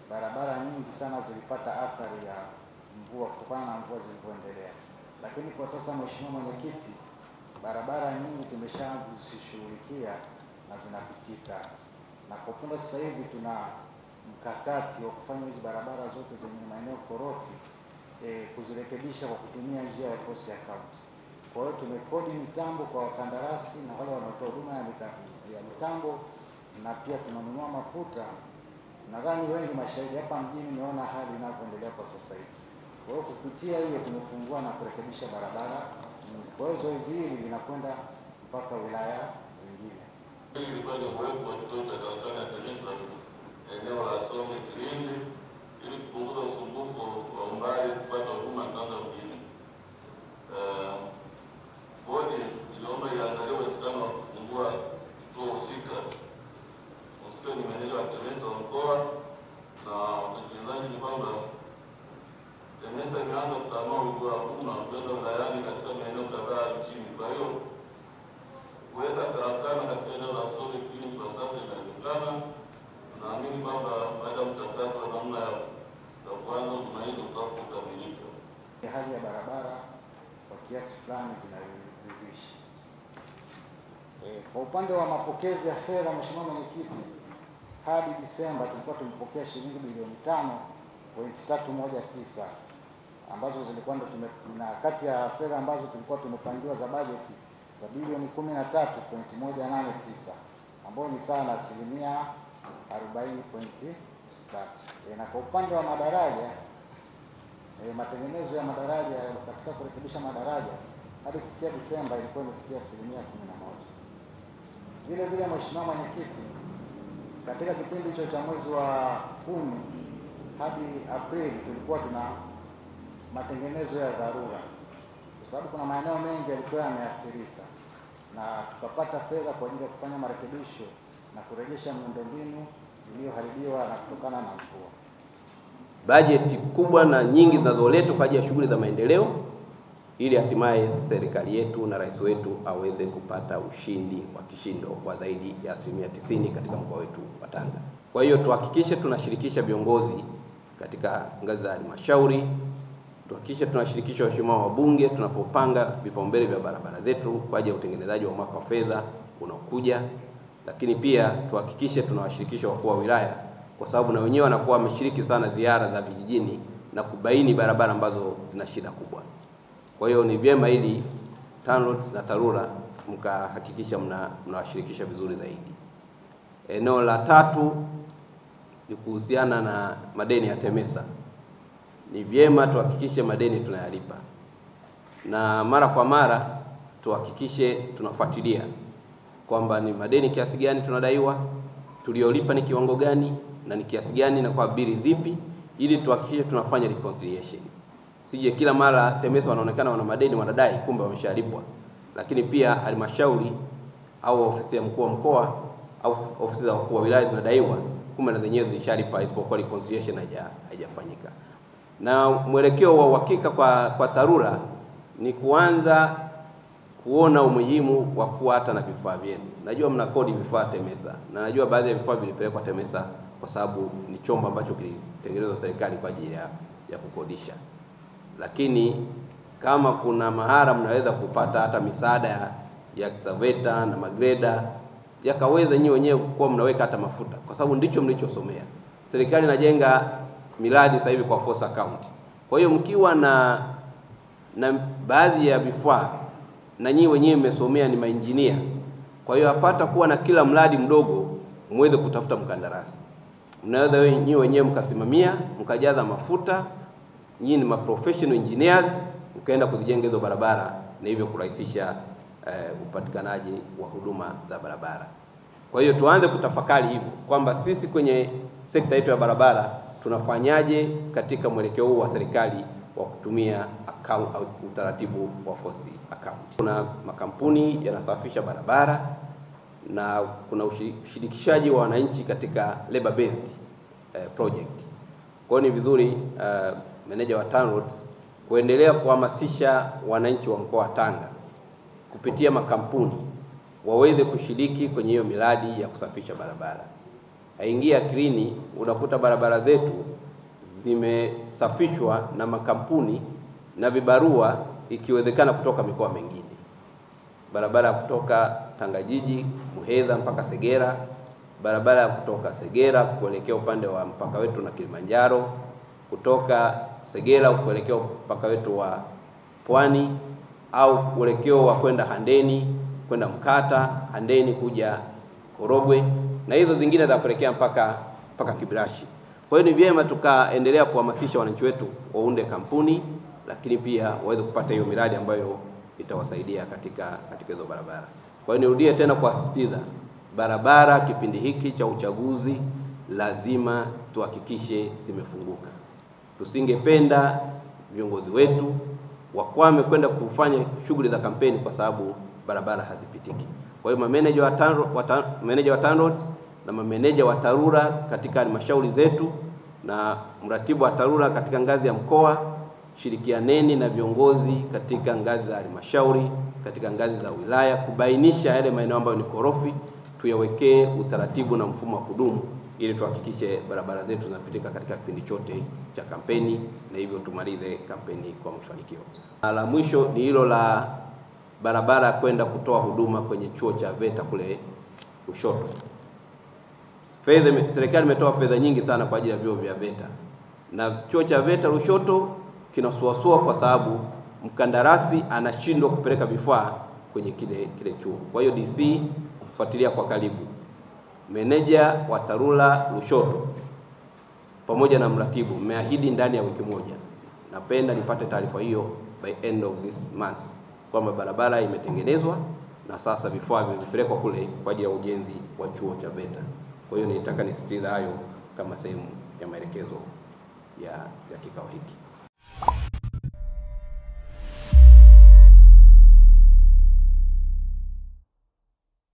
barabara nyingi sana zilipata athari ya mvua kutokana na mvua zilivyoendelea. Lakini kwa sasa, Mheshimiwa Mwenyekiti, barabara nyingi tumeshazishughulikia na zinapitika, na kwa upande sasa hivi tuna mkakati wa kufanya hizi barabara zote zenye maeneo korofi kuzirekebisha kwa kutumia njia ya force account. Kwa hiyo tumekodi mitambo kwa wakandarasi na wale wanaotoa huduma ya mitambo, na pia tunanunua mafuta. Nadhani wengi mashahidi hapa mjini niona hali inavyoendelea kwa sasa hivi. Kwa hiyo kupitia hiyo tumefungua na kurekebisha barabara. Kwa hiyo zoezi hili linakwenda mpaka wilaya zingine. Hili ilikuwa ni uwepo wa kituo cha karakana ya TEMESA eneo la Songwe Kilindi, ili kupunguza usumbufu wa umbali kupata huduma Tanga mjini. Bodi iliomba iangalie uwezekano wa kufungua kituo husika ni meneja wa TEMESA wa mkoa, na utekelezaji ni kwamba TEMESA imeanza kutanua wigo wa huduma kwenda wilayani katika maeneo kadhaa nchini. Kwa hiyo kuweka karakana katika eneo la Songwe Kilindi kwa sasa inawezekana. Naamini kwamba baada ya mchakato wa namna ya kuanza huduma hizo utakamilika. Hali ya barabara kwa kiasi fulani zinaridhisha. Kwa upande wa mapokezi ya fedha, Mheshimiwa Mwenyekiti, hadi Disemba tulikuwa tumepokea shilingi bilioni 5.319 ambazo zilikuwa na kati ya fedha ambazo tulikuwa tumepangiwa za bajeti za bilioni 13.189 ambayo ni sawa na asilimia 40.3. Na kwa upande wa madaraja, matengenezo ya madaraja katika kurekebisha madaraja hadi kufikia Disemba ilikuwa imefikia asilimia 11. Vile vile, Mheshimiwa Mwenyekiti, katika kipindi hicho cha mwezi wa 10 hadi Aprili tulikuwa tuna matengenezo ya dharura, kwa sababu kuna maeneo mengi yalikuwa yameathirika, na tukapata fedha kwa ajili ya kufanya marekebisho na kurejesha miundombinu iliyoharibiwa na kutokana na mvua. Bajeti kubwa na nyingi zinazoletwa kwa ajili ya shughuli za maendeleo, ili hatimaye serikali yetu na rais wetu aweze kupata ushindi wa kishindo wa zaidi ya 90% katika mkoa wetu wa Tanga. Kwa hiyo tuhakikishe tunashirikisha viongozi katika ngazi za halmashauri, tuhakikishe tunashirikisha waheshimiwa wabunge tunapopanga vipaumbele vya barabara zetu kwa ajili ya utengenezaji wa mwaka wa fedha unaokuja, lakini pia tuhakikishe tunawashirikisha wakuu wa wilaya, kwa sababu na wenyewe wanakuwa wameshiriki sana ziara za vijijini na kubaini barabara ambazo zina shida kubwa. Kwa hiyo ni vyema ili TANROADS na TARURA mkahakikisha mnawashirikisha vizuri zaidi. Eneo la tatu ni kuhusiana na madeni ya TEMESA. Ni vyema tuhakikishe madeni tunayalipa, na mara kwa mara tuhakikishe tunafuatilia kwamba ni madeni kiasi gani tunadaiwa, tuliolipa ni kiwango gani na ni kiasi gani na kwa bili zipi, ili tuhakikishe tunafanya reconciliation. Sije kila mara TEMESA wanaonekana wana madeni wanadai, kumbe wameshalipwa. Lakini pia halmashauri au ofisi ya mkuu wa mkoa au ofisi za wakuu wa wilaya zinadaiwa, kumbe na zenyewe zilishalipa, isipokuwa reconciliation haijafanyika. Na mwelekeo wa uhakika kwa TARURA ni kuanza kuona umuhimu wa kuwa hata na vifaa vyenu. Najua mna kodi vifaa TEMESA, na najua baadhi ya vifaa vilipelekwa TEMESA kwa sababu ni chombo ambacho kilitengenezwa serikali kwa ajili ya kukodisha. Lakini kama kuna mahara mnaweza kupata hata misaada ya excavator na magreda, yakaweza nyinyi wenyewe kuwa mnaweka hata mafuta, kwa sababu ndicho mlichosomea. Serikali inajenga miradi sasa hivi kwa force account. Kwa hiyo mkiwa na baadhi ya vifaa na nyinyi wenyewe mmesomea, ni mainjinia, kwa hiyo hapata kuwa na kila mradi mdogo muweze kutafuta mkandarasi. Mnaweza nyinyi wenyewe mkasimamia, mkajaza mafuta, nyinyi ni professional engineers, mkaenda kuzijenga hizo barabara na hivyo kurahisisha upatikanaji wa huduma za barabara. Kwa hiyo tuanze kutafakari hivyo kwamba sisi kwenye sekta yetu ya barabara tunafanyaje katika mwelekeo huu wa serikali wa kutumia account au utaratibu wa force account. Kuna makampuni yanasafisha barabara na kuna ushirikishaji wa wananchi katika labor based project. Kwa hiyo ni vizuri meneja wa TANROADS kuendelea kuhamasisha wananchi wa mkoa wa Tanga kupitia makampuni waweze kushiriki kwenye hiyo miradi ya kusafisha barabara. haingii akilini. Unakuta barabara zetu zimesafishwa na makampuni na vibarua, ikiwezekana kutoka mikoa mingine. Barabara kutoka Tangajiji, Muheza mpaka Segera, barabara kutoka Segera kuelekea upande wa mpaka wetu na Kilimanjaro, kutoka Segera kuelekea mpaka wetu wa Pwani, au kuelekeo wa kwenda Handeni, kwenda Mkata, Handeni kuja Korogwe, na hizo zingine za kuelekea mpaka Kibirashi. Kwa hiyo ni vyema tukaendelea kuhamasisha wananchi wetu waunde kampuni, lakini pia waweze kupata hiyo miradi ambayo itawasaidia katika hizo barabara. Kwa hiyo nirudie tena kuasisitiza, barabara kipindi hiki cha uchaguzi lazima tuhakikishe zimefunguka. Tusingependa viongozi wetu wakwame kwenda kufanya shughuli za kampeni kwa sababu barabara hazipitiki. Kwa hiyo mameneja wa TANROADS na mameneja wa TARURA katika halmashauri zetu na mratibu wa TARURA katika ngazi ya mkoa, shirikianeni na viongozi katika ngazi za halmashauri, katika ngazi za wilaya, kubainisha yale maeneo ambayo ni korofi, tuyawekee utaratibu na mfumo wa kudumu ili tuhakikishe barabara zetu zinapitika katika kipindi chote cha kampeni, na hivyo tumalize kampeni kwa mafanikio. La mwisho ni hilo la barabara kwenda kutoa huduma kwenye chuo cha VETA kule Lushoto. Serikali imetoa fedha nyingi sana kwa ajili ya vyuo vya VETA, na chuo cha VETA Lushoto kinasuasua kwa sababu mkandarasi anashindwa kupeleka vifaa kwenye kile chuo. Kwa hiyo DC fuatilia kwa karibu. Meneja wa TARURA Lushoto pamoja na mratibu mmeahidi ndani ya wiki moja, napenda nipate taarifa hiyo by end of this month, kwamba barabara imetengenezwa na sasa vifaa vimepelekwa kule kwa ajili ya ujenzi wa chuo cha VETA. Kwa hiyo nitaka nisisitize hayo kama sehemu ya maelekezo ya kikao hiki.